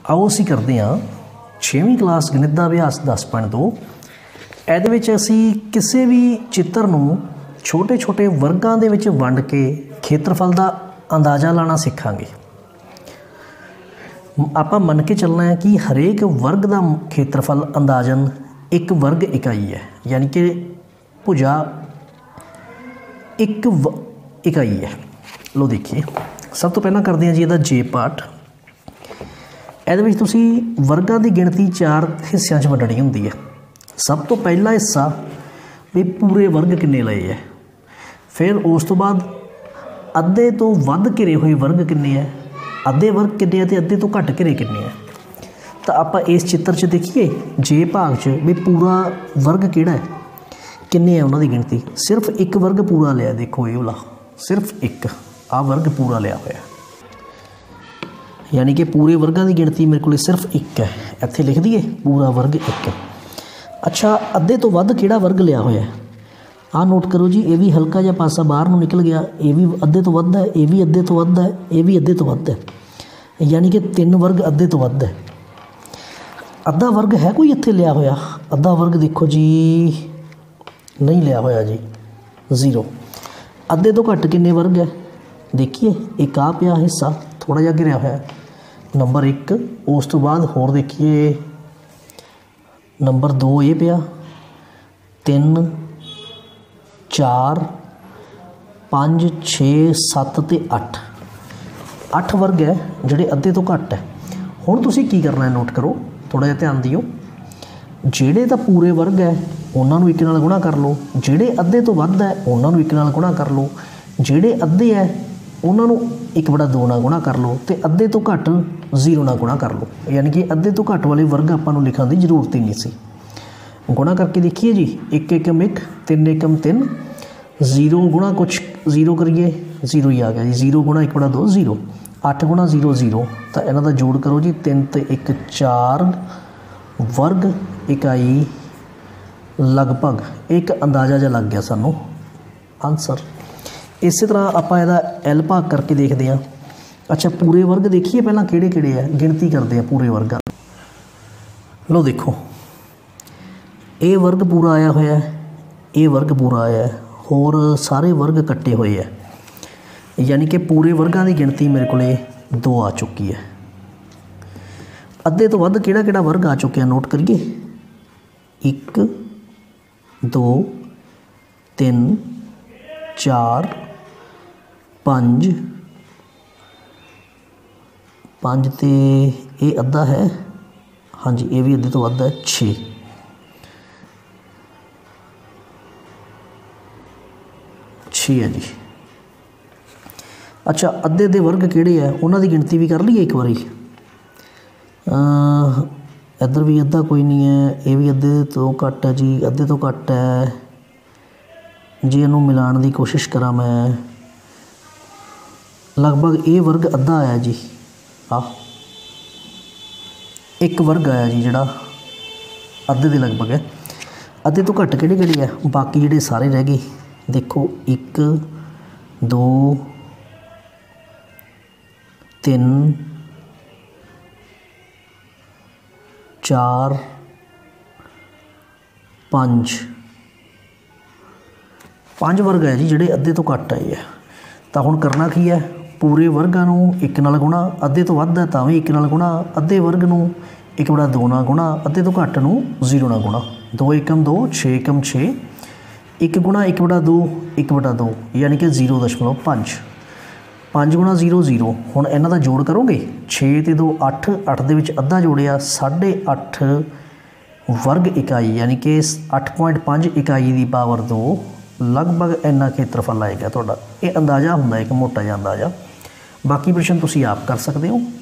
आओ असीं करते हैं 6वीं क्लास गणित का अभ्यास 10.2। ਇਹਦੇ ਵਿੱਚ ਅਸੀਂ ਕਿਸੇ ਵੀ ਚਿੱਤਰ ਨੂੰ ਛੋਟੇ ਛੋਟੇ ਵਰਗਾਂ ਦੇ ਵਿੱਚ ਵੰਡ ਕੇ ਖੇਤਰਫਲ ਦਾ ਅੰਦਾਜ਼ਾ ਲਾਣਾ ਸਿੱਖਾਂਗੇ। ਆਪਾਂ ਮੰਨ ਕੇ ਚੱਲਣਾ ਹੈ ਕਿ ਹਰੇਕ ਵਰਗ ਦਾ ਖੇਤਰਫਲ ਅੰਦਾਜ਼ਨ ਇੱਕ ਵਰਗ ਇਕਾਈ ਹੈ, ਯਾਨੀ ਕਿ ਭੁਜਾ ਇੱਕ ਇਕਾਈ ਹੈ। ਲਓ ਦੇਖੀਏ, ਸਭ ਤੋਂ ਪਹਿਲਾਂ ਕਰਦੇ ਹਾਂ ਜੀ ਇਹਦਾ ਜੇ ਪਾਰਟ। ਇਹਦੇ ਵਿੱਚ ਤੁਸੀਂ ਵਰਗਾਂ ਦੀ ਗਿਣਤੀ 4 ਹਿੱਸਿਆਂ 'ਚ ਵੰਡਣੀ ਹੁੰਦੀ ਹੈ। सब तो पहला हिस्सा भी पूरे वर्ग किन्ने लए है, फिर उस तो बाद अद्धे तो वध घिरे हुए वर्ग किन्ने है, अद्धे वर्ग किन्ने है, अद्धे तो घट घिरे किन्ने है। तो आप इस चित्र 'च देखिए जे भाग 'च भी पूरा वर्ग किहड़ा है, किन्ने है उन्होंने गिनती। सिर्फ एक वर्ग पूरा लिया, देखो ये वाला सिर्फ एक आ वर्ग पूरा लिया होया, यानी कि पूरे वर्गों की गिनती मेरे को सिर्फ एक है। इत्थे लिख दिए पूरा वर्ग एक। अच्छा, अद्धे तो वध किहड़ा वर्ग लिया होया है, आ नोट करो जी। ये भी हल्का जिहा पासा बाहर नूं निकल गया, ये भी अद्धे तो वध है, ये भी अद्धे तो वध है, ये भी अद्धे तो वध है, यानी कि 3 वर्ग अद्धे तो वध है। अद्धा वर्ग है कोई इत्थे लिया होया? अद्धा वर्ग देखो जी नहीं लिया होया जी, 0। अद्धे तो घट किन्ने वर्ग है, देखिए एक आ पिया हिस्सा थोड़ा जिहा घिरिया होया नंबर 1। उस तो बाद होर देखिए नंबर 2 ये पिया, 3 4 5 6 7 ते 8। 8 वर्ग है ਜਿਹੜੇ ਅੱਧੇ ਤੋਂ ਘੱਟ ਹੈ। ਹੁਣ ਤੁਸੀਂ ਕੀ ਕਰਨਾ ਹੈ, ਨੋਟ ਕਰੋ, ਥੋੜਾ ਜਿਹਾ ਧਿਆਨ ਦਿਓ। ਜਿਹੜੇ ਤਾਂ ਪੂਰੇ ਵਰਗ ਹੈ ਉਹਨਾਂ ਨੂੰ 1 ਨਾਲ ਗੁਣਾ ਕਰ ਲਓ, ਜਿਹੜੇ ਅੱਧੇ ਤੋਂ ਵੱਧ ਹੈ ਉਹਨਾਂ ਨੂੰ 1 ਨਾਲ ਗੁਣਾ ਕਰ ਲਓ, ਜਿਹੜੇ ਅੱਧੇ ਹੈ ਉਹਨਾਂ ਨੂੰ 1/2 ਨਾਲ ਗੁਣਾ ਕਰ ਲਓ, ਤੇ ਅੱਧੇ ਤੋਂ ਘੱਟ 0 ਨਾਲ ਗੁਣਾ ਕਰ ਲਓ। यानी कि अद्धे तो घट वाले वर्ग आपां नूं लिखण दी जरूरत ही नहीं सी। गुणा करके देखिए जी, 1 एकम 1, 3 एकम 3, 0 गुणा कुछ 0 करिए 0 ही आ गया जी। 0 गुणा 1/2 0, 8 गुणा 0 0। तो इन्हां दा जोड़ करो जी, 3 ते 1 4 वर्ग इकाई लगभग एक अंदाज़ा जिहा लग गया सानूं आंसर। इस तरह आपां इहदा L भाग करके देखते हैं। अच्छा, पूरे वर्ग देखिए पहला किहड़े किहड़े है, गिनती करते हैं पूरे वर्गां। लो देखो, ये वर्ग पूरा आया होया है, ये वर्ग पूरा आया है, होर सारे वर्ग कट्टे हुए है, यानी कि पूरे वर्गां की गिनती मेरे को 2 आ चुकी है। अद्धे तो वध किहड़ा किहड़ा वर्ग आ चुके हैं, नोट करिए। 1 2 3 4 5 5 ते ये अद्धा है, हाँ जी ये भी अद्धे तो वध है, 6 है जी। अच्छा, अद्धे दे वर्ग किहड़े है उन्हां दी गिनती भी कर लीए एक बारी। इधर भी अद्धा कोई नहीं है, ये भी अद्धे तो घट है जी, अद्धे तो घट है जी। इनू मिलाण दी कोशिश करा मैं, लगभग ये वर्ग अद्धा आया जी। एक वर्ग आया जी जिहड़ा अद्धे दे लगभग है। अद्धे तो घट किहड़े किहड़े है, बाकी जिहड़े सारे रह गए देखो, 1 2 3 4 5 वर्ग है जी जिहड़े अद्धे तो घट आए है। तो हुण करना की है, पूरे वर्गां नूं 1 नाल गुणा, अद्धे तो वध है तां भी 1 नाल गुणा, अद्धे वर्ग नूं 1/2 नाल गुणा, अद्धे तो घट नूं 0 नाल गुणा। 2 एकम 2, 6 एकम 6, 1 गुणा 1/2 1/2, यानी कि 0.5। 5 गुणा 0 0। हुण इन्हां दा जोड़ करोगे, 6 ते 2 8, 8 दे विच अद्धा जोड़िया 8.5 वर्ग इकाई, यानी कि 8.5 इकाई की पावर 2, लगभग इन्ना खेत्रफल आएगा तुहाडा। ये अंदाज़ा हुंदा एक मोटा जिहा अंदाज़ा। बाकी प्रश्न तुसीं आप कर सकते हो।